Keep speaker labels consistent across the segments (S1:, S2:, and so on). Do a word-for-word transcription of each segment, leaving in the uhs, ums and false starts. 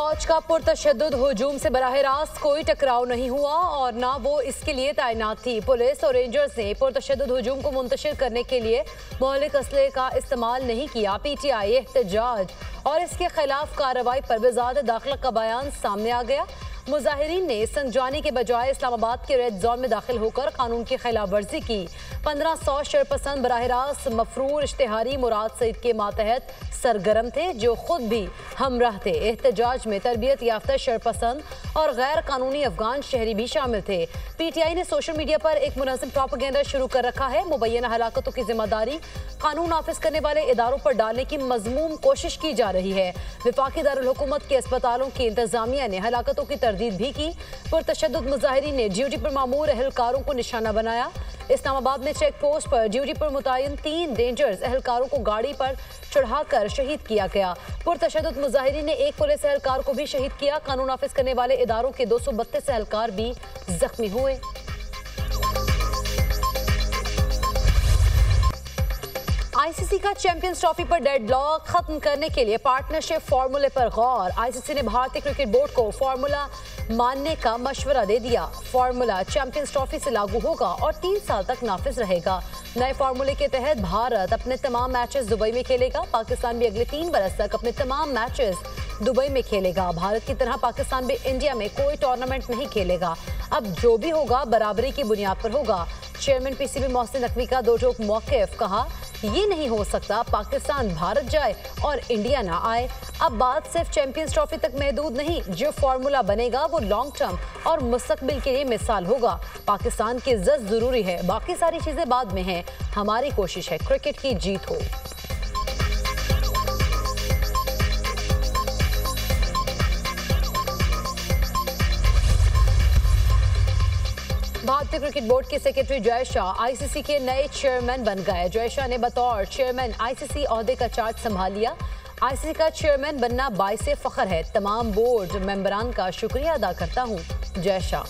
S1: फौज का पुरतशद्दुद हुजूम से बराह रास्त कोई टकराव नहीं हुआ और ना वो इसके लिए तैनात थी। पुलिस और रेंजर्स ने पुरतशद्दुद हुजूम को मुंतशिर करने के लिए मौलिक असले का इस्तेमाल नहीं किया। पीटीआई एहतजाज और इसके खिलाफ कार्रवाई पर वज़ारत दाखिला का बयान सामने आ गया। मुजाहिरीन ने संजानी के बजाय इस्लामाबाद के रेड जोन में दाखिल होकर कानून की खिलाफ वर्जी की। पंद्रह सौ शरपसंद बराह रास्त मफरूर इश्तिहारी मुराद सईद के मातहत सरगर्म थे, जो खुद भी हमराह थे। एहतजाज में तरबियत याफ्ता शरपसंद और गैर कानूनी अफगान शहरी भी शामिल थे। पीटीआई ने सोशल मीडिया पर एक मुनज़्ज़म प्रोपेगेंडा शुरू कर रखा है। मुबैना हलाकतों की जिम्मेदारी कानून नाफिज करने वाले इदारों पर डालने की मजमूम कोशिश की जा रही है। विफाकी दारुल हुकूमत के अस्पतालों की इंतजामिया ने हलाकतों की तरदीद भी की। पुरतशद्दुद मुजाहिरीन ने ड्यूटी पर मामूर अहलकारों को निशाना बनाया। इस्लामाबाद में चेक पोस्ट पर ड्यूटी पर मुतय्यन तीन रेंजर्स एहलकारों को गाड़ी पर चढ़ाकर शहीद किया गया। पुरतशद्दुद मुजाहिरीन ने एक पुलिस एहलकार को भी शहीद किया। कानून नाफिज करने वाले इदारों के दो सौ बत्तीस एहलकार भी जख्मी हुए। आईसीसी का चैंपियंस ट्रॉफी पर डेडलॉक खत्म करने के लिए पार्टनरशिप फार्मूले पर गौर। आईसीसी ने भारतीय क्रिकेट बोर्ड को फार्मूला मानने का मशवरा दे दिया। फार्मूला चैंपियंस ट्रॉफी से लागू होगा और तीन साल तक नाफिज रहेगा। नए फार्मूले के तहत भारत अपने तमाम मैचेस दुबई में खेलेगा। पाकिस्तान भी अगले तीन बरस तक अपने तमाम मैचेस दुबई में खेलेगा। भारत की तरह पाकिस्तान भी इंडिया में कोई टूर्नामेंट नहीं खेलेगा। अब जो भी होगा बराबरी की बुनियाद पर होगा। चेयरमैन पीसीबी मोहसिन नकवी का दो टोक मौक़िफ़, कहा ये नहीं हो सकता पाकिस्तान भारत जाए और इंडिया ना आए। अब बात सिर्फ चैंपियंस ट्रॉफी तक महदूद नहीं, जो फार्मूला बनेगा वो लॉन्ग टर्म और मुस्तकबिल के लिए मिसाल होगा। पाकिस्तान की इज्जत जरूरी है, बाकी सारी चीजें बाद में हैं। हमारी कोशिश है क्रिकेट की जीत हो। भारतीय क्रिकेट बोर्ड के सेक्रेटरी जय शाह आईसीसी के नए चेयरमैन बन गए। जय शाह ने बतौर चेयरमैन आईसीसी ओहदे का चार्ज संभाल लिया। आईसीसी का चेयरमैन बनना बाइसे फख्र है। तमाम बोर्ड मेंबरान का शुक्रिया अदा करता हूं, जय शाह।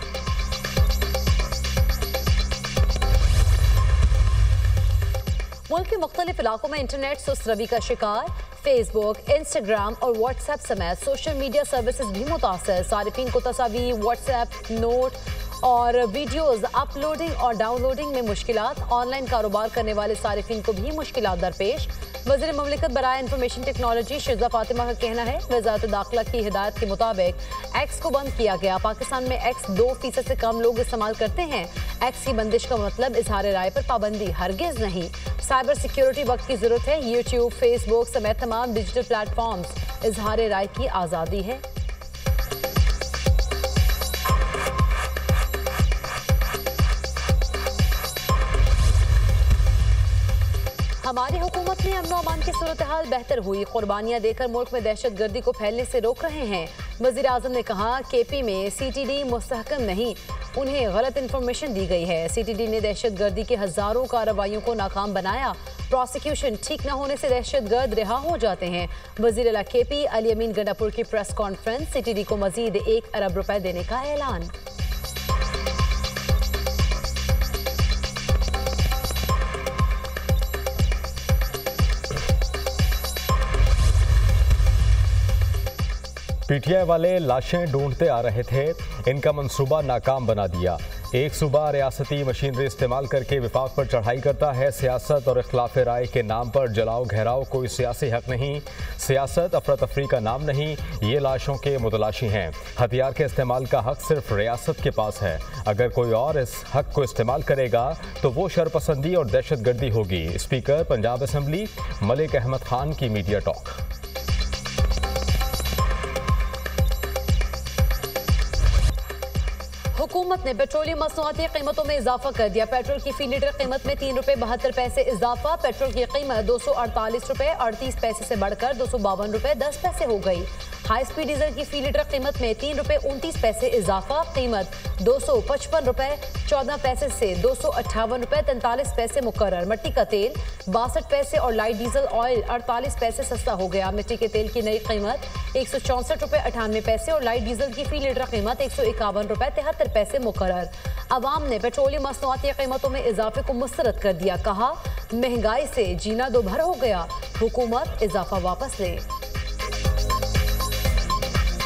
S1: मुल्क के मुख्तलिफ इलाकों में इंटरनेट सुस्त रवि का शिकार। फेसबुक, इंस्टाग्राम और व्हाट्सएप समेत सोशल मीडिया सर्विसेज भी मुतासर। सारिफीन को तस्वीर, व्हाट्सएप नोट और वीडियोस अपलोडिंग और डाउनलोडिंग में मुश्किलात। ऑनलाइन कारोबार करने वाले सारिफीन को भी मुश्किलात दरपेश। वज़ीर मुमलिकत बराए इंफॉर्मेशन टेक्नोलॉजी शिज़ा फातिमा का कहना है, वज़ारत दाखिला की हिदायत के मुताबिक एक्स को बंद किया गया। पाकिस्तान में एक्स दो फीसद से कम लोग इस्तेमाल करते हैं। एक्स की बंदिश का मतलब इजहार राय पर पाबंदी हरगिज नहीं। साइबर सिक्योरिटी वक्त की जरूरत है। यूट्यूब, फेसबुक समेत तमाम डिजिटल प्लेटफॉर्म्स इजहार राय की आज़ादी है। हमारी हुकूमत में अमन अमान की सूरत हाल बेहतर हुई। कुर्बानियां देकर मुल्क में दहशत गर्दी को फैलने से रोक रहे हैं। वज़ीर आज़म ने कहा, केपी में सीटीडी मुस्तहकम नहीं, उन्हें गलत इंफॉर्मेशन दी गई है। सीटीडी ने दहशत गर्दी के हजारों कार्रवाइयों को नाकाम बनाया। प्रोसिक्यूशन ठीक न होने से दहशत गर्द रिहा हो जाते हैं। वज़ीर अला केपी अली अमीन गंडापुर की प्रेस कॉन्फ्रेंस। सीटीडी को मजीद एक अरब रुपए देने का ऐलान।
S2: पीटीआई वाले लाशें ढूंढते आ रहे थे, इनका मंसूबा नाकाम बना दिया। एक सूबा रियासती मशीनरी इस्तेमाल करके विफाक पर चढ़ाई करता है। सियासत और इख्लाफ राय के नाम पर जलाओ घेराव कोई सियासी हक नहीं। सियासत अफरा तफरी का नाम नहीं, ये लाशों के मुतलाशी हैं। हथियार के इस्तेमाल का हक सिर्फ रियासत के पास है। अगर कोई और इस हक को इस्तेमाल करेगा तो वो शरपसंदी और दहशत गर्दी होगी। स्पीकर पंजाब असम्बली मलिक अहमद खान की मीडिया टॉक।
S1: हुकूमत ने पेट्रोलियम मसनूआती कीमतों में इजाफा कर दिया। पेट्रोल की फी लीटर कीमत में तीन रुपए बहत्तर पैसे इजाफा। पेट्रोल की कीमत दो सौ अड़तालीस रुपए अड़तीस पैसे से बढ़कर दो सौ बावन रुपए दस पैसे हो गई। हाई स्पीड डीजल की फी लीटर कीमत में तीन रुपए उनतीस पैसे इजाफा। कीमत दो सौ पचपन रुपए चौदह पैसे से दो सौ अट्ठावन रुपए तैंतालीस पैसे मुकर्रर। मिट्टी का तेल बासठ पैसे और लाइट डीजल ऑयल अड़तालीस पैसे सस्ता हो गया। मिट्टी के तेल की नई कीमत एक सौ चौंसठ रुपए अठानवे पैसे और लाइट डीजल की फी लीटर कीमत एक सौ इक्यावन रुपए तिहत्तर पैसे मुकर्रर। अवाम ने पेट्रोलियम मसनूआती कीमतों में इजाफे को मुस्तरद कर दिया। कहा, महंगाई से जीना दो भर हो गया, हुकूमत इजाफा वापस ले।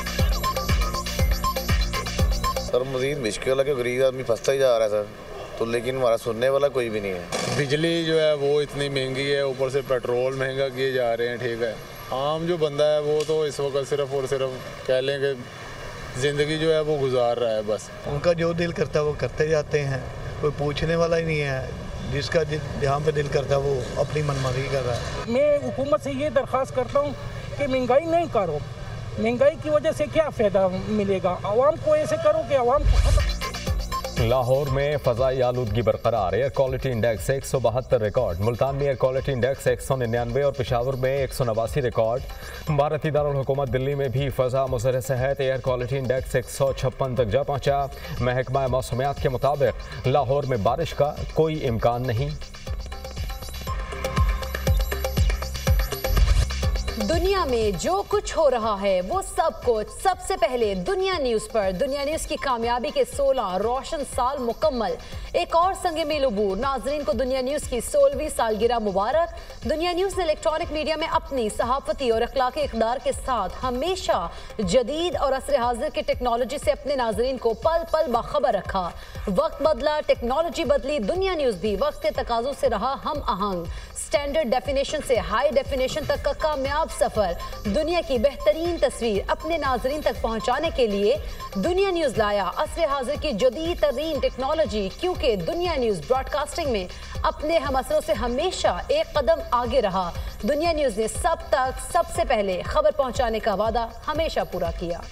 S3: सर मजीद मुश्किल है कि गरीब आदमी फंसता ही जा रहा है सर, तो लेकिन हमारा सुनने वाला कोई भी नहीं है। बिजली जो है वो इतनी महंगी है, ऊपर से पेट्रोल महंगा किए जा रहे हैं। ठीक है, आम जो बंदा है वो तो इस वक्त सिर्फ और सिर्फ कह लें कि ज़िंदगी जो है वो गुजार रहा है। बस
S4: उनका जो दिल करता है वो करते जाते हैं, कोई पूछने वाला ही नहीं है। जिसका जहाँ पे दिल करता है वो अपनी मनमानी कर रहा है।
S5: मैं हुकूमत से ये दरख्वास्त करता हूँ कि महंगाई नहीं करो, महंगाई की वजह से क्या फ़ायदा मिलेगा, आवाम को ऐसे करो कि आवाम को।
S2: लाहौर में फ़ज़ाई आलूदगी बरकरार, एयर क्वालिटी इंडेक्स एक सौ बहत्तर रिकॉर्ड। मुल्तान में एयर क्वालिटी इंडेक्स एक सौ निन्यानवे और पेशावर में एक सौ नवासी रिकॉर्ड। भारतीय दारुल हुकूमत दिल्ली में भी फ़ज़ा मुज़र सेहत एयर क्वालिटी इंडेक्स एक सौ छप्पन तक जा पहुँचा। महकमा मौसमियात के मुताबिक लाहौर में बारिश का कोई इम्कान नहीं।
S1: दुनिया में जो कुछ हो रहा है वो सब कुछ सबसे पहले दुनिया न्यूज पर। दुनिया न्यूज की कामयाबी के सोलह रोशन साल मुकम्मल, एक और संगे में लबूर। नाजरीन को दुनिया न्यूज की सोलहवीं सालगिरह मुबारक। दुनिया न्यूज ने इलेक्ट्रॉनिक मीडिया में अपनी सहाफती और अखलाकी इक़दार के साथ हमेशा जदीद और असर हाजिर की टेक्नोलॉजी से अपने नाजरीन को पल पल बाखबर रखा। वक्त बदला, टेक्नोलॉजी बदली, दुनिया न्यूज भी वक्त के तकाजों से रहा हम आहंग। स्टैंडर्ड डेफिनेशन से हाई डेफिनेशन तक का कामयाब सफर। दुनिया की बेहतरीन तस्वीर अपने नाजरीन तक पहुंचाने के लिए दुनिया न्यूज लाया असर हाजिर की जदीद तरीन टेक्नोलॉजी, क्योंकि दुनिया न्यूज ब्रॉडकास्टिंग में अपने हम असरों से हमेशा एक कदम आगे रहा। दुनिया न्यूज ने सब तक सबसे पहले खबर पहुंचाने का वादा हमेशा पूरा किया।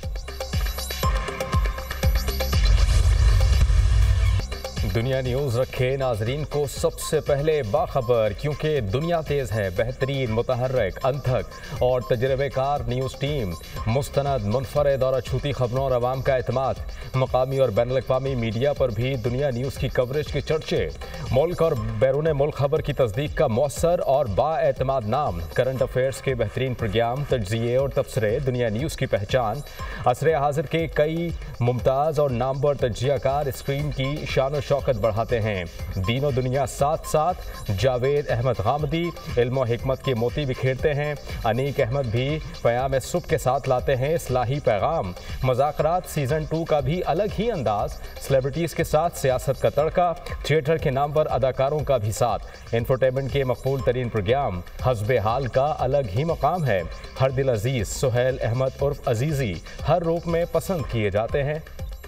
S2: दुनिया न्यूज़ रखे नाजरीन को सबसे पहले बाखबर, क्योंकि दुनिया तेज़ है। बेहतरीन, मुतहर्रिक, अंथक और तजर्बेकार न्यूज़ टीम, मुस्तनद, मुनफरद और अछूती खबरों और आवाम का एतमाद। मकामी और बैनुल अक़वामी मीडिया पर भी दुनिया न्यूज़ की कवरेज के चर्चे। मुल्क और बैरून मुल्क खबर की तस्दीक का मौसर और बाएतमाद नाम। करंट अफेयर्स के बेहतरीन प्रोग्राम, तज्ज़िये और तबसरे दुनिया न्यूज़ की पहचान। असर हाजिर के कई मुमताज़ और नामवर तज्ज़ियाकार स्क्रीन की शान शौकत बढ़ाते हैं। दीनों दुनिया साथ साथ। जावेद अहमद गामदी इल्म हिकमत के मोती बिखेरते हैं। अनीक अहमद भी क़याम सुबह के साथ लाते हैं इस्लाही पैगाम। मज़ाकरात सीज़न टू का भी अलग ही अंदाज। सेलिब्रिटीज़ के साथ सियासत का तड़का। थिएटर के नाम पर अदाकारों का भी साथ। इंफोटेनमेंट के मकबूल तरीन प्रोग्राम हस्बे हाल का अलग ही मकाम है। हर दिल अजीज़ सुहेल अहमद उर्फ अजीज़ी हर रूप में पसंद किए जाते हैं।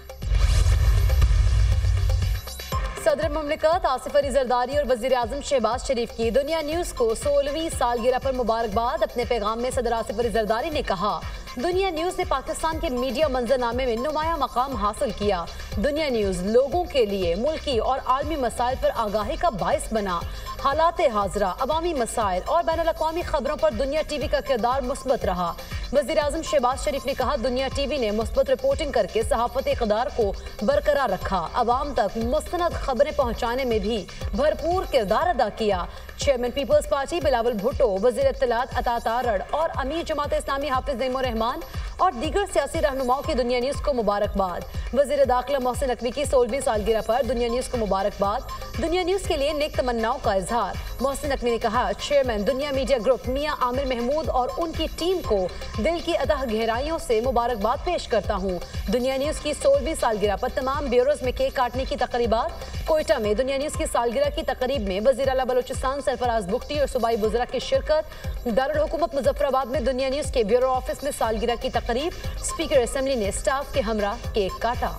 S1: सदर मुमलिकत आसिफ अली जरदारी और वज़ीर आज़म शहबाज शरीफ की दुनिया न्यूज़ को सोलहवीं सालगिरह पर मुबारकबाद। अपने पैगाम में सदर आसिफ अली जरदारी ने कहा, दुनिया न्यूज़ ने पाकिस्तान के मीडिया मंजरनामे में नुमाया मकाम हासिल किया। दुनिया न्यूज़ लोगों के लिए मुल्की और आलमी मसाइल पर आगाही का बाइस बना। हालात हाजरा, अवामी मसाइल और बैनुल अक़वामी खबरों पर दुनिया टीवी का किरदार मुस्बत रहा। वज़ीर आज़म शहबाज शरीफ ने कहा, दुनिया टीवी ने मुस्बत रिपोर्टिंग करके सहाफ़ती इक़दार को बरकरार रखा। अवाम तक मुस्तनद खबरें पहुँचाने में भी भरपूर किरदार अदा किया। चेयरमैन पीपल्स पार्टी बिलावल भुट्टो, वज़ीर इत्तलात अता तारड़ और अमीर जमात इस्लामी हाफिज नईमुर रहमान और दीगर सियासी रहनुमाओं की दुनिया न्यूज़ को मुबारकबाद। वज़ीर दाखिला मोहसिन नकवी की सोलहवीं सालगिरह पर दुनिया न्यूज़ को मुबारकबाद। दुनिया न्यूज़ के लिए नेक तमन्नाओं का इजहार। मोहसिन नकवी ने कहा, chairman Dunya media group Mian Amir Mahmood और उनकी टीम को दिल की अतः गहराइयों से मुबारकबाद पेश करता हूँ। दुनिया न्यूज़ की सोलहवीं सालगिरह पर तमाम ब्यूरोज में केक काटने की तकरीबात। कोयटा में दुनिया न्यूज़ की सालगिरह की तकरीब में वज़ीर आला बलोचिस्तान सरफराज बुख्ती और सूबाई बुज़रा की शिरकत। दारुल हुकूमत मुजफ्फराबाद में दुनिया न्यूज़ के ब्यूरो ऑफिस में सालगिरह की तकरीब। स्पीकर असेंबली ने स्टाफ के हमरा केक काटा।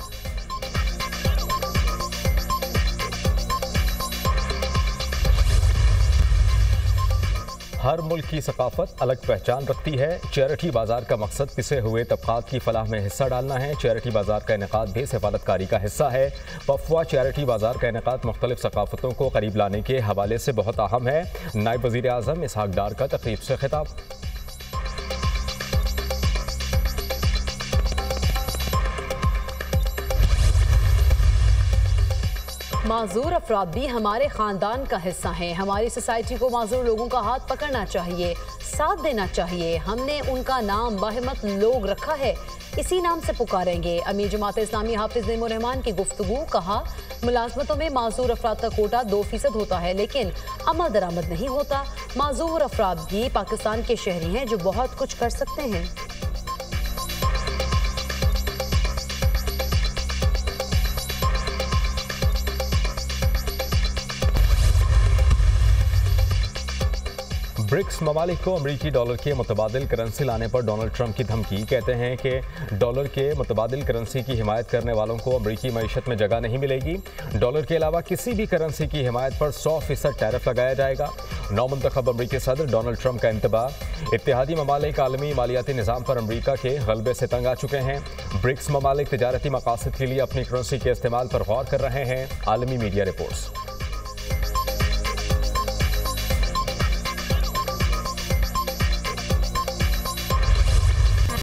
S2: हर मुल्क की सकाफत अलग पहचान रखती है। चैरिटी बाजार का मकसद पिसे हुए तबकात की फलाह में हिस्सा डालना है। चैरिटी बाजार का इनेकाद भी सफारतकारी का हिस्सा है। पफवा चैरिटी बाजार का इनेकाद मुख्तलिफ सकाफतों को करीब लाने के हवाले से बहुत अहम है। नायब वज़ीर आज़म इसहाक डार का तकरीब से खिताब।
S1: माजूर अफराद भी हमारे ख़ानदान का हिस्सा हैं। हमारी सोसाइटी को माजूर लोगों का हाथ पकड़ना चाहिए, साथ देना चाहिए। हमने उनका नाम बाहिम्मत लोग रखा है, इसी नाम से पुकारेंगे। अमीर जमात इस्लामी हाफिज नईमुर रहमान की गुफ्तगू। कहा, मुलाजमतों में माजूर अफराद का कोटा दो फीसद होता है, लेकिन अमल दरामद नहीं होता। माजूर अफराद भी पाकिस्तान के शहरी हैं जो बहुत कुछ कर सकते हैं।
S2: ब्रिक्स ममालिक को अमरीकी डॉलर के मुतबादिल करेंसी लाने पर डोनाल्ड ट्रंप की धमकी। कहते हैं कि डॉलर के मुतबादिल करेंसी की हिमायत करने वालों को अमरीकी मईशत में जगह नहीं मिलेगी। डॉलर के अलावा किसी भी करेंसी की हिमायत पर सौ फीसद टैरिफ लगाया जाएगा। नौमुंतखब अमरीकी सदर डोनाल्ड ट्रंप का इंतबाह। इत्तेहादी ममालिक आलमी मालियाती निज़ाम पर अमरीका के गलबे से तंग आ चुके हैं। ब्रिक्स ममालिक तिजारती मकासद के लिए अपनी करेंसी के इस्तेमाल पर गौर कर रहे हैं। आलमी मीडिया रिपोर्ट्स।